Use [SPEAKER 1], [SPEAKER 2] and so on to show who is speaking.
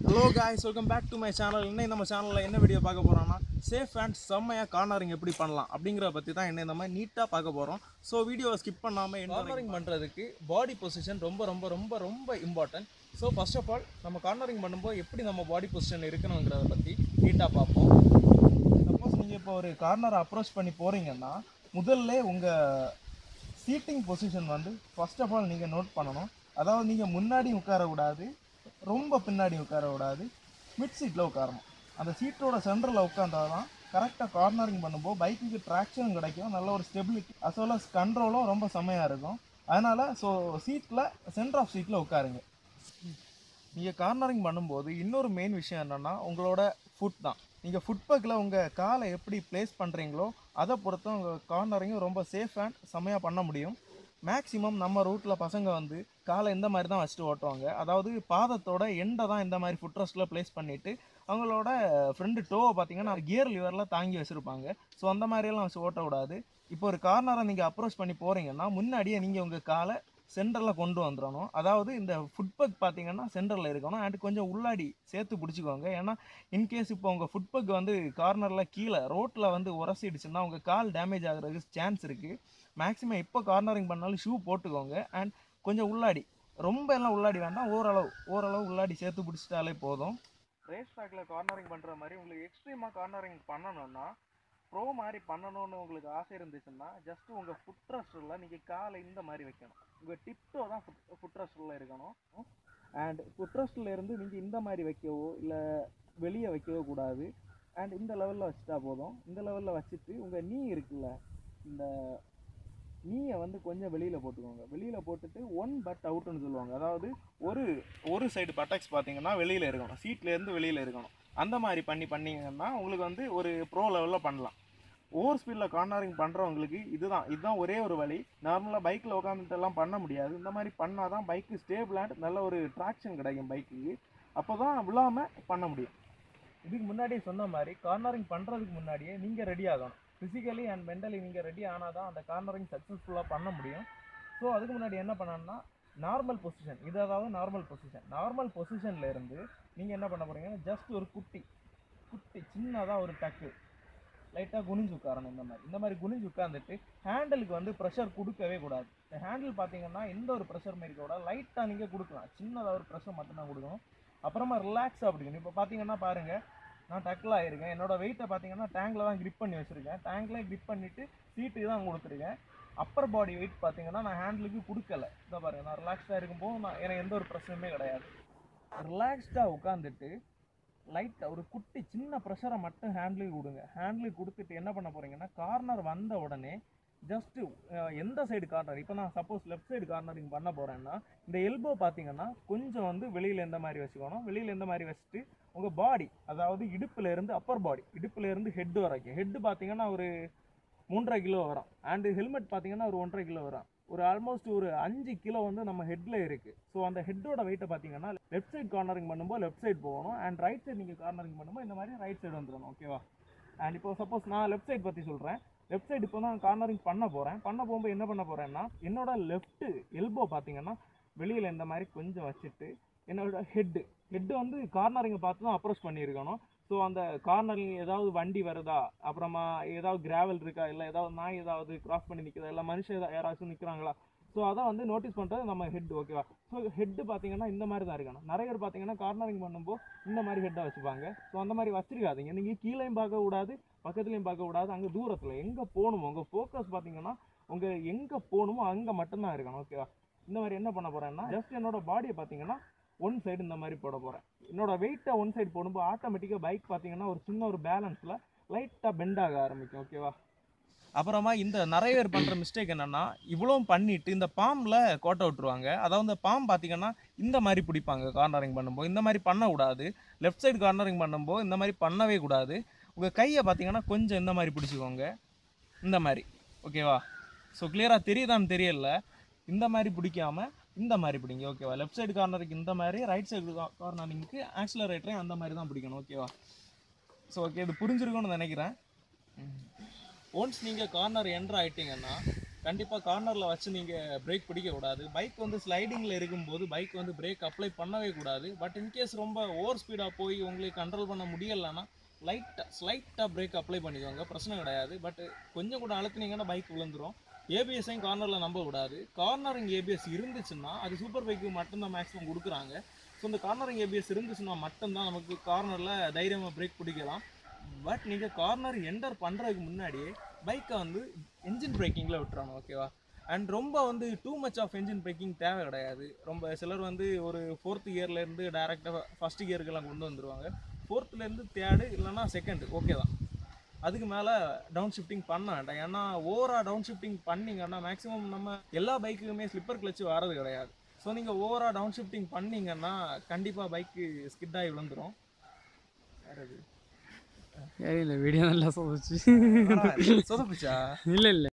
[SPEAKER 1] Hello guys, welcome back to my channel. இன்னைக்கு நம்ம சேனல்ல என்ன வீடியோ பார்க்க போறோம்னா சேஃப் அண்ட் செம்மையா கார்னரிங் எப்படி பண்ணலாம் அப்படிங்கறத பத்தி தான் இன்னைக்கு நம்ம நீட்டா பார்க்க போறோம். சோ வீடியோவை ஸ்கிப் பண்ணாம கார்னரிங் பண்றதுக்கு பாடி பொசிஷன் ரொம்ப important. So first of all நம்ம கார்னரிங் பண்ணும்போது எப்படி நம்ம பாடி பொசிஷன் இருக்கணும்ங்கறத பத்தி நீட்டா பார்ப்போம். சப்போஸ் நீங்க இப்போ ஒரு கார்னரை அப்ரோச் பண்ணி போறீங்கன்னா முதல்ல உங்க சீட்டிங் பொசிஷன் வந்து ஃபர்ஸ்ட் ஆஃப் ஆல் நீங்க நோட் பண்ணணும். அதாவது நீங்க முன்னாடி உட்கார கூடாது, ரொம்ப பின்னாடி உட்கார கூடாது, மிட் சீட்டில் உட்காரணும். அந்த சீட்டோட சென்டரில் உட்காந்தால் தான் கரெக்டாக கார்னரிங் பண்ணும்போது பைக்குக்கு ட்ராக்ஷனும் கிடைக்கும், நல்ல ஒரு ஸ்டெபிலிட்டி அஸ் வெல் அஸ் கண்ட்ரோலும் ரொம்ப செம்மையாக இருக்கும். அதனால் ஸோ சீட்டில் சென்டர் ஆஃப் சீட்டில் உட்காருங்க. நீங்கள் கார்னரிங் பண்ணும்போது இன்னொரு மெயின் விஷயம் என்னென்னா உங்களோட ஃபுட் தான். நீங்கள் ஃபுட் பேக்கில் உங்கள் காலை எப்படி ப்ளேஸ் பண்ணுறீங்களோ அதை பொறுத்து உங்கள் கார்னரிங்கும் ரொம்ப சேஃப் அண்ட் செம்மையாக பண்ண முடியும். மேக்ஸிமம் நம்ம ரூட்டில் பசங்க வந்து காலை இந்த மாதிரி தான் வச்சுட்டு ஓட்டுவாங்க. அதாவது பாதத்தோட எண்டை தான் இந்த மாதிரி ஃபுட் ரெஸ்ட்டில் ப்ளேஸ் பண்ணிவிட்டு அவங்களோட ஃப்ரெண்டு டோவை பார்த்தீங்கன்னா கியர் லிவரில் தாங்கி வச்சுருப்பாங்க. ஸோ அந்த மாதிரியெல்லாம் வச்சு ஓட்டக்கூடாது. இப்போ ஒரு கார்னரை நீங்கள் அப்ரோச் பண்ணி போகிறீங்கன்னா முன்னாடியே நீங்கள் உங்கள் காலை சென்டரில் கொண்டு வந்துடணும். அதாவது இந்த ஃபுட் பேக் பார்த்தீங்கன்னா சென்டரில் இருக்கணும் அண்ட் கொஞ்சம் உள்ளாடி சேர்த்து பிடிச்சிக்கோங்க. ஏன்னா இன்கேஸ் இப்போ உங்கள் ஃபுட் பேக் வந்து கார்னரில் கீழே ரோட்டில் வந்து உரசிடுச்சுன்னா உங்கள் கால் டேமேஜ் ஆகிறதுக்கு சான்ஸ் இருக்குது. மேக்ஸிமம் எப்போ கார்னரிங் பண்ணாலும் ஷூ போட்டுக்கோங்க அண்ட் கொஞ்சம் உள்ளாடி, ரொம்ப எல்லாம் உள்ளாடி வேண்டாம், ஓரளவு உள்ளாடி சேர்த்து பிடிச்சிட்டாலே போதும். ரேஸ் ட்ராக்ல கார்னரிங் பண்ணுற மாதிரி உங்களுக்கு எக்ஸ்ட்ரீமாக கார்னரிங் பண்ணணும்னா ப்ரோ மாதிரி பண்ணணும்னு உங்களுக்கு ஆசை இருந்துச்சுன்னா ஜஸ்ட் உங்கள் ஃபுட் ரெஸ்ட்டில் நீங்கள் காலை இந்த மாதிரி வைக்கணும். உங்கள் டிப்டோ தான் ஃபுட் ரெஸ்ட்டில் இருக்கணும். அண்ட் ஃபுட் ரெஸ்ட்டில் இருந்து நீங்கள் இந்த மாதிரி வைக்கவோ இல்லை வெளியே வைக்கவோ கூடாது. அண்ட் இந்த லெவலில் வச்சுட்டா போதும். இந்த லெவலில் வச்சுட்டு உங்கள் நீ இருக்குல்ல, இந்த நீயை வந்து கொஞ்சம் வெளியில் போட்டுக்கோங்க. வெளியில் போட்டுட்டு ஒன் பட் அவுட்டுன்னு சொல்லுவாங்க. அதாவது ஒரு சைடு பட்டக்ஸ் பார்த்தீங்கன்னா வெளியில் இருக்கணும், சீட்லேருந்து வெளியில் இருக்கணும். அந்த மாதிரி பண்ணிங்கன்னா உங்களுக்கு வந்து ஒரு ப்ரோ லெவலில் பண்ணலாம். ஓவர் ஸ்பீடில் கார்னரிங் பண்ணுறவங்களுக்கு இதுதான் ஒரே ஒரு வழி. நார்மலாக பைக்கில் உட்காந்துட்டுலாம் பண்ண முடியாது. இந்த மாதிரி பண்ணால் தான் பைக்கு ஸ்டேபிள் அண்ட் நல்ல ஒரு ட்ராக்ஷன் கிடைக்கும் பைக்குக்கு. அப்போ தான் விழாமல் பண்ண முடியும். இதுக்கு முன்னாடியே சொன்ன மாதிரி கார்னரிங் பண்ணுறதுக்கு முன்னாடியே நீங்கள் ரெடி ஆகணும். ஃபிசிக்கலி அண்ட் மென்டலி நீங்கள் ரெடி ஆனால் தான் அந்த கார்னரிங் சக்ஸஸ்ஃபுல்லாக பண்ண முடியும். ஸோ அதுக்கு முன்னாடி என்ன பண்ணணும்னா நார்மல் பொசிஷன், அதாவது நார்மல் பொசிஷனில் இருந்து நீங்கள் என்ன பண்ண போகிறீங்கன்னா ஜஸ்ட் ஒரு குட்டி சின்னதாக ஒரு டக்கு லைட்டாக குனிஞ்சு உட்காரணும். இந்த மாதிரி குனிஞ்சு உட்காந்துட்டு ஹேண்டிலுக்கு வந்து ப்ரெஷர் கொடுக்கவே கூடாது. இந்த ஹேண்டில் பார்த்தீங்கன்னா எந்த ஒரு ப்ரெஷர் மாரி கூட லைட்டாக நீங்கள் கொடுக்கலாம், சின்னதாக ஒரு ப்ரெஷர் மட்டும்தான் கொடுக்கணும். அப்புறமா ரிலாக்ஸாக பிடிக்கணும். இப்போ பார்த்தீங்கன்னா பாருங்கள், நான் டக்கில் ஆகிருக்கேன். என்னோடய வெயிட்டை பார்த்தீங்கன்னா டேங்கில் தான் கிரிப் பண்ணி வச்சுருக்கேன். டேங்கில் கிரிப் பண்ணிவிட்டு சீட்டுக்கு தான் கொடுத்துருக்கேன். அப்பர் பாடி வெயிட் பார்த்தீங்கன்னா நான் ஹேண்டிலுக்கு கொடுக்கல. இதை பாருங்கள், நான் ரிலாக்ஸ்டாக இருக்கும்போது எனக்கு எந்த ஒரு பிரச்சனையுமே கிடையாது. ரிலாக்ஸ்டாக உட்காந்துட்டு லைட்டாக ஒரு குட்டி சின்ன ப்ரெஷரை மட்டும் ஹேண்ட்லுக்கு கொடுங்க. ஹேண்ட்லுக்கு கொடுத்துட்டு என்ன பண்ண போகிறீங்கன்னா கார்னர் வந்த உடனே ஜஸ்ட்டு எந்த சைடு கார்னர், இப்போ நான் சப்போஸ் லெஃப்ட் சைடு கார்னரிங் பண்ண போகிறேன்னா இந்த எல்போ பார்த்தீங்கன்னா கொஞ்சம் வந்து வெளியில் எந்த மாதிரி வச்சுக்கணும். வெளியில் எந்த மாதிரி வச்சுட்டு உங்கள் பாடி, அதாவது இடுப்புலேருந்து அப்பர் பாடி, இடுப்புலேருந்து ஹெட்டு வரைக்கும், ஹெட்டு பார்த்தீங்கன்னா ஒரு 3.5 கிலோ வரும். அண்டு ஹெல்மெட் பார்த்தீங்கன்னா ஒரு 1.5 கிலோ வரும். ஒரு ஆல்மோஸ்ட் ஒரு 5 கிலோ வந்து நம்ம ஹெட்டில் இருக்குது. ஸோ அந்த ஹெட்டோட வெயிட்டை பார்த்தீங்கன்னா லெஃப்ட் சைடு கார்னரிங் பண்ணும்போது லெஃப்ட் சைடு போகணும் அண்ட் ரைட் சைடு நீங்கள் கார்னரிங் பண்ணும்போது இந்த மாதிரி ரைட் சைடு வந்துடணும். ஓகேவா? அண்ட் இப்போ சப்போஸ் நான் லெஃப்ட் சைடு பற்றி சொல்கிறேன். லெஃப்ட் சைடு இப்போ தான் கார்னரிங் பண்ண போகும்போது என்ன பண்ண போகிறேன்னா என்னோட லெஃப்ட் எல்போ பார்த்தீங்கன்னா வெளியில் இந்த மாதிரி கொஞ்சம் வச்சுட்டு என்னோட ஹெட்டு வந்து கார்னரிங்கை பார்த்து தான் அப்ரோச் பண்ணியிருக்கணும். ஸோ அந்த கார்னரிங் ஏதாவது வண்டி வருதா, அப்புறமா ஏதாவது கிராவல் இருக்கா, இல்லை ஏதாவது நாய் ஏதாவது கிராஸ் பண்ணி நிற்குதா, இல்லை மனுஷன் யாராச்சும் நிற்கிறாங்களா, ஸோ அதை வந்து நோட்டீஸ் பண்ணுறது நம்ம ஹெட். ஓகேவா? ஸோ ஹெட்டு பார்த்தீங்கன்னா இந்த மாதிரி தான் இருக்கணும். நிறைய பேர் பார்த்தீங்கன்னா கார்னரிங் பண்ணும்போது இந்த மாதிரி ஹெட்டை வச்சுப்பாங்க. ஸோ அந்த மாதிரி வச்சிருக்காதீங்க. நீங்கள் கீழேயும் பார்க்கக்கூடாது, பக்கத்துலேயும் பார்க்கக்கூடாது, அங்கே தூரத்தில் எங்கே போகணுமோ உங்கள் ஃபோக்கஸ் பார்த்தீங்கன்னா உங்கள் எங்கே போகணுமோ அங்கே மட்டும்தான் இருக்கணும். ஓகேவா? இந்த மாதிரி என்ன பண்ண போகிறேன்னா ஜஸ்ட் என்னோட பாடியை பார்த்தீங்கன்னா ஒன் சைடு இந்த மாதிரி போட போகிறேன். என்னோட வெயிட்டை ஒன் சைடு போடும்போது ஆட்டோமேட்டிக்காக பைக் பார்த்தீங்கன்னா ஒரு சின்ன ஒரு பேலன்ஸில் லைட்டாக பெண்ட் ஆக ஆரம்பிக்கும். ஓகேவா? அப்புறமா இந்த நிறைய பேர் பண்ணுற மிஸ்டேக் என்னென்னா இவ்வளோ பண்ணிவிட்டு இந்த பாம்பில் கோட்டை விட்டுருவாங்க. அதாவது இந்த பாம்பு பார்த்தீங்கன்னா இந்த மாதிரி பிடிப்பாங்க கார்னரிங் பண்ணும்போது. இந்த மாதிரி பண்ணக்கூடாது. லெஃப்ட் சைடு கார்னரிங் பண்ணும்போது இந்த மாதிரி பண்ணவே கூடாது. உங்கள் கையை பார்த்தீங்கன்னா கொஞ்சம் இந்த மாதிரி பிடிச்சிக்கோங்க, இந்த மாதிரி. ஓகேவா? ஸோ கிளியராக தெரியுதான்னு தெரியல. இந்த மாதிரி பிடிக்காமல் இந்த மாதிரி பிடிங்க. ஓகேவா? லெஃப்ட் சைடு கார்னருக்கு இந்த மாதிரி, ரைட் சைடு கார்னரிங்க்கு ஆக்சிலரேட்டரையும் அந்த மாதிரி தான் பிடிக்கணும். ஓகேவா? ஸோ ஓகே, இது புரிஞ்சிருக்கும்னு நினைக்கிறேன். ஒன்ஸ் நீங்கள் கார்னர் என்ட்ரு ஆகிட்டிங்கன்னா கண்டிப்பாக கார்னரில் வச்சு நீங்கள் பிரேக் பிடிக்கக்கூடாது. பைக் வந்து ஸ்லைடிங்கில் இருக்கும்போது பைக் வந்து பிரேக் அப்ளை பண்ணவே கூடாது. பட் இன்கேஸ் ரொம்ப ஓவர் ஸ்பீடாக போய் உங்களுக்கு கண்ட்ரோல் பண்ண முடியலைன்னா ஸ்லைட்டாக பிரேக் அப்ளை பண்ணிக்கோங்க, பிரச்சனை கிடையாது. பட் கொஞ்சம் கூட அழுத்தினீங்கன்னா பைக் விழுந்துடும். ஏபிஎஸ்ஸையும் கார்னரில் நம்பக்கூடாது. கார்னரிங் ஏபிஎஸ் இருந்துச்சுன்னா அது சூப்பர் பைக்கு மட்டும்தான் மேக்ஸிமம் கொடுக்குறாங்க. ஸோ இந்த கார்னரிங் ஏபிஎஸ் இருந்துச்சுன்னா மட்டும்தான் நமக்கு கார்னரில் தைரியமாக பிரேக் பிடிக்கலாம். பட் நீங்கள் கார்னர் என்டர் பண்ணுறதுக்கு முன்னாடியே பைக்கை வந்து என்ஜின் பிரேக்கிங்கில் விட்டுறணும், ஓகேவா? அண்ட் ரொம்ப வந்து too much of engine braking தேவை கிடையாது. ரொம்ப சிலர் வந்து ஒரு 4th கியர்லேருந்து டேரெக்டாக ஃபஸ்ட் கியருக்கெல்லாம் கொண்டு வந்துடுவாங்க. 4th தேர்டு இல்லைனா செகண்டு ஓகே தான். அதுக்கு மேலே டவுன் ஷிஃப்டிங் பண்ண வேண்டாம். ஏன்னா ஓவராக டவுன் ஷிஃப்டிங் பண்ணிங்கன்னா மேக்ஸிமம் நம்ம எல்லா பைக்குக்குமே ஸ்லிப்பர் கிளச்சு வரது கிடையாது. ஸோ நீங்கள் ஓவராக டவுன் ஷிஃப்டிங் பண்ணிங்கன்னா கண்டிப்பாக பைக்கு ஸ்கிட் ஆகி விழுந்துடும். வேறு எது
[SPEAKER 2] இல்ல வீடியோ நல்லா சொதப்பிச்சு.
[SPEAKER 1] சொதப்பிச்சா?
[SPEAKER 2] இல்ல இல்ல